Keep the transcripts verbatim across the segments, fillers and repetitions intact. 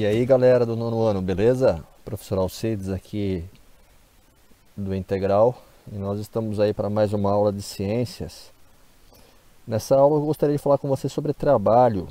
E aí galera do nono ano, beleza? Professor Alcides aqui do Integral e nós estamos aí para mais uma aula de ciências. Nessa aula eu gostaria de falar com você sobre trabalho.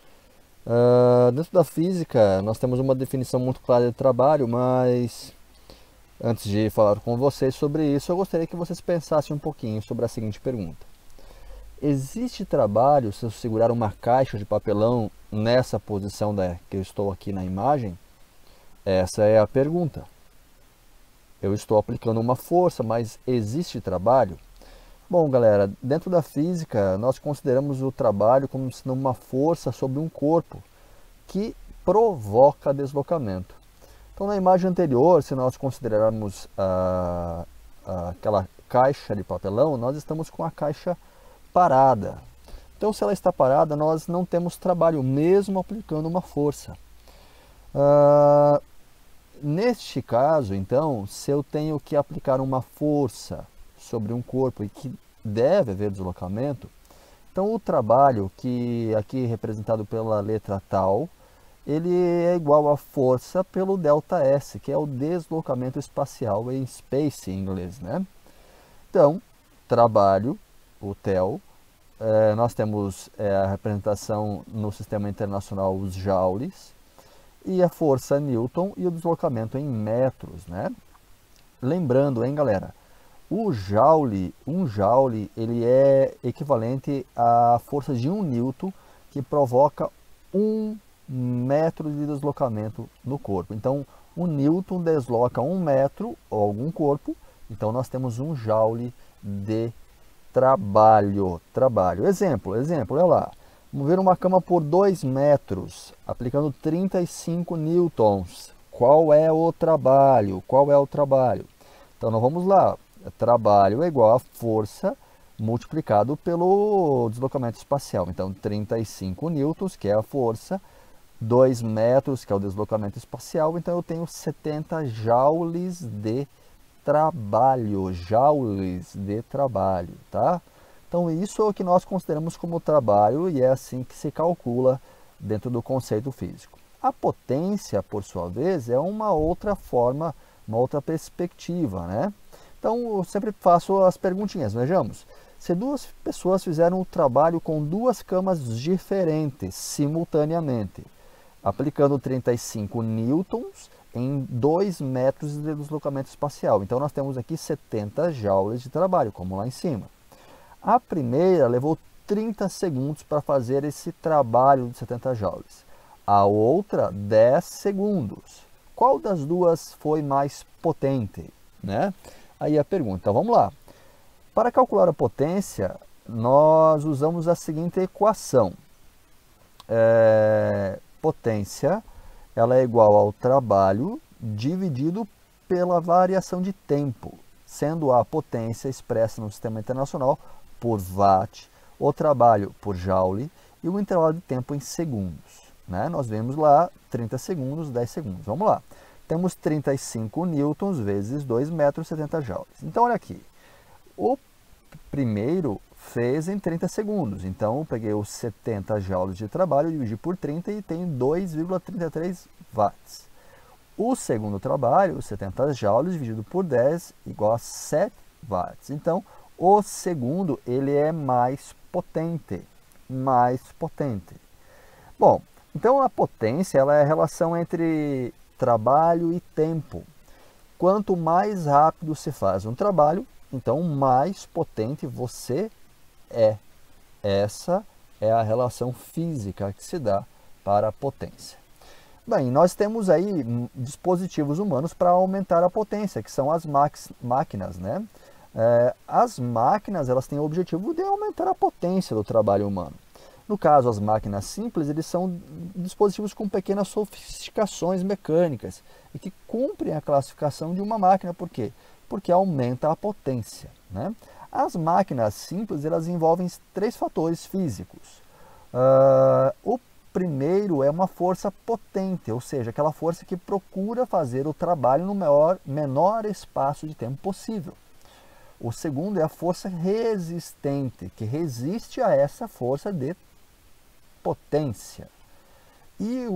Uh, dentro da física nós temos uma definição muito clara de trabalho, mas antes de falar com vocês sobre isso eu gostaria que vocês pensassem um pouquinho sobre a seguinte pergunta. Existe trabalho se eu segurar uma caixa de papelão nessa posição da, que eu estou aqui na imagem? Essa é a pergunta. Eu estou aplicando uma força, mas existe trabalho? Bom, galera, dentro da física, nós consideramos o trabalho como sendo uma força sobre um corpo que provoca deslocamento. Então, na imagem anterior, se nós considerarmos a, a, aquela caixa de papelão, nós estamos com a caixa parada. Então, se ela está parada, nós não temos trabalho, mesmo aplicando uma força. Uh, Neste caso, então, se eu tenho que aplicar uma força sobre um corpo e que deve haver deslocamento, então o trabalho, que aqui é representado pela letra tal, ele é igual a força pelo ΔS, que é o deslocamento espacial em space em inglês, né? Então, trabalho, o tel, é, nós temos é, a representação no sistema internacional, os joules, e a força Newton e o deslocamento em metros, né? Lembrando, hein, galera, o joule, um joule, ele é equivalente à força de um Newton, que provoca um metro de deslocamento no corpo. Então, um Newton desloca um metro, ou algum corpo, então nós temos um joule de trabalho. Trabalho. Exemplo, exemplo, olha lá. Mover uma cama por dois metros, aplicando trinta e cinco newtons. Qual é o trabalho? Qual é o trabalho? Então, nós vamos lá. Trabalho é igual a força multiplicado pelo deslocamento espacial. Então, trinta e cinco newtons, que é a força, dois metros, que é o deslocamento espacial. Então, eu tenho setenta joules de trabalho. Joules de trabalho, tá? Então, isso é o que nós consideramos como trabalho e é assim que se calcula dentro do conceito físico. A potência, por sua vez, é uma outra forma, uma outra perspectiva, né? Então, eu sempre faço as perguntinhas, vejamos. Se duas pessoas fizeram o trabalho com duas camas diferentes, simultaneamente, aplicando trinta e cinco newtons em dois metros de deslocamento espacial. Então, nós temos aqui setenta joules de trabalho, como lá em cima. A primeira levou trinta segundos para fazer esse trabalho de setenta joules. A outra, dez segundos. Qual das duas foi mais potente, né? Aí a pergunta, então vamos lá. Para calcular a potência, nós usamos a seguinte equação. É, potência, ela é igual ao trabalho dividido pela variação de tempo, sendo a potência expressa no sistema internacional por watt, o trabalho por joule e o intervalo de tempo em segundos, né? Nós vemos lá trinta segundos, dez segundos. Vamos lá. Temos trinta e cinco newtons vezes dois metros, setenta joules. Então, olha aqui. O primeiro fez em trinta segundos. Então, eu peguei os setenta joules de trabalho, dividi por trinta e tenho dois vírgula trinta e três watts. O segundo trabalho, setenta joules dividido por dez, igual a sete watts. Então, o segundo, ele é mais potente, mais potente. Bom, então a potência, ela é a relação entre trabalho e tempo. Quanto mais rápido se faz um trabalho, então mais potente você é. Essa é a relação física que se dá para a potência. Bem, nós temos aí dispositivos humanos para aumentar a potência, que são as máquinas, né? É, as máquinas, elas têm o objetivo de aumentar a potência do trabalho humano. No caso, as máquinas simples, eles são dispositivos com pequenas sofisticações mecânicas e que cumprem a classificação de uma máquina. Por quê? Porque aumenta a potência, né? As máquinas simples, elas envolvem três fatores físicos. Uh, o primeiro é uma força potente, ou seja, aquela força que procura fazer o trabalho no maior, menor espaço de tempo possível. O segundo é a força resistente, que resiste a essa força de potência. E o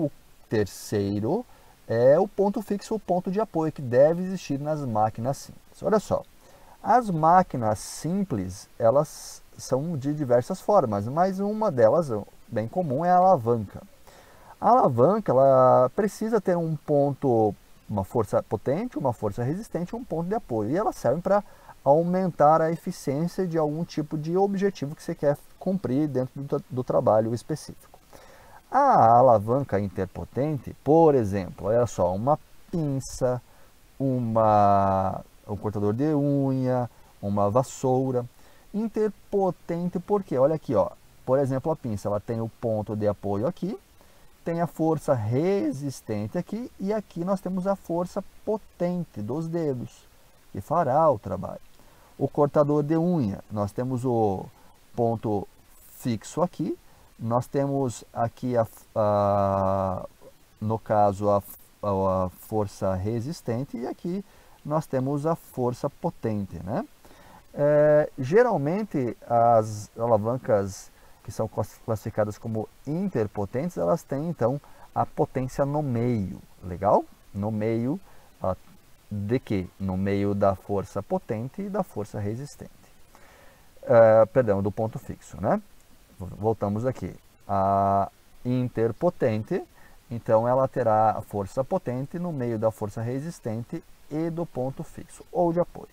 terceiro é o ponto fixo, o ponto de apoio que deve existir nas máquinas simples. Olha só, as máquinas simples, elas são de diversas formas, mas uma delas, bem comum, é a alavanca. A alavanca, ela precisa ter um ponto, uma força potente, uma força resistente e um ponto de apoio. E elas servem para aumentar a eficiência de algum tipo de objetivo que você quer cumprir dentro do, do trabalho específico. A alavanca interpotente, por exemplo, olha só, uma pinça, uma, um cortador de unha, uma vassoura. Interpotente porque, olha aqui, ó, por exemplo, a pinça, ela tem o ponto de apoio aqui, tem a força resistente aqui e aqui nós temos a força potente dos dedos, que fará o trabalho. O cortador de unha, nós temos o ponto fixo aqui, nós temos aqui, a, a, no caso, a, a força resistente e aqui nós temos a força potente, né? É, geralmente, as alavancas que são classificadas como interpotentes, elas têm, então, a potência no meio, legal? No meio a, de quê? No meio da força potente e da força resistente. É, perdão, do ponto fixo, né? Voltamos aqui. A interpotente, então ela terá a força potente no meio da força resistente e do ponto fixo, ou de apoio.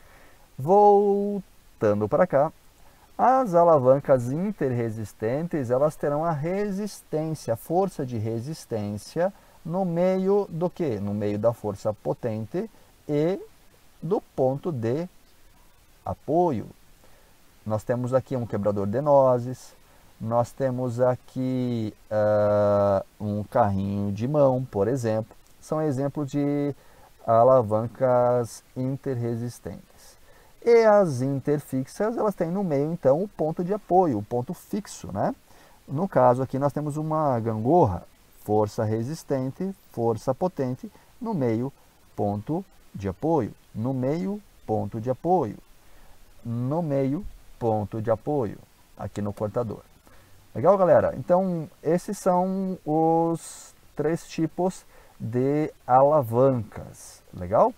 Voltando para cá, as alavancas interresistentes, elas terão a resistência, a força de resistência no meio do que? No meio da força potente e do ponto de apoio. Nós temos aqui um quebrador de nozes, nós temos aqui uh, um carrinho de mão, por exemplo. São exemplos de alavancas interresistentes. E as interfixas, elas têm no meio, então, o ponto de apoio, o ponto fixo, né? No caso aqui nós temos uma gangorra, força resistente, força potente, no meio, ponto de apoio, no meio, ponto de apoio, no meio, ponto de apoio, aqui no cortador. Legal, galera? Então, esses são os três tipos de alavancas, legal?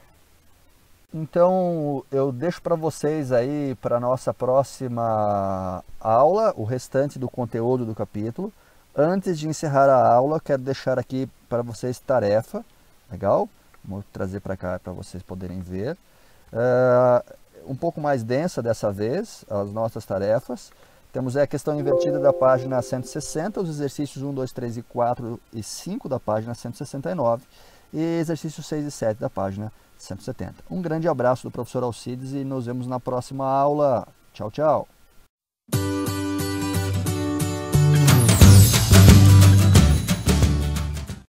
Então, eu deixo para vocês aí, para a nossa próxima aula, o restante do conteúdo do capítulo. Antes de encerrar a aula, quero deixar aqui para vocês tarefa, legal? Vou trazer para cá para vocês poderem ver. Uh, um pouco mais densa dessa vez, as nossas tarefas. Temos a questão invertida da página cento e sessenta, os exercícios um, dois, três e quatro e cinco da página cento e sessenta e nove e exercícios seis e sete da página cento e setenta. Um grande abraço do professor Alcides e nos vemos na próxima aula. Tchau, tchau!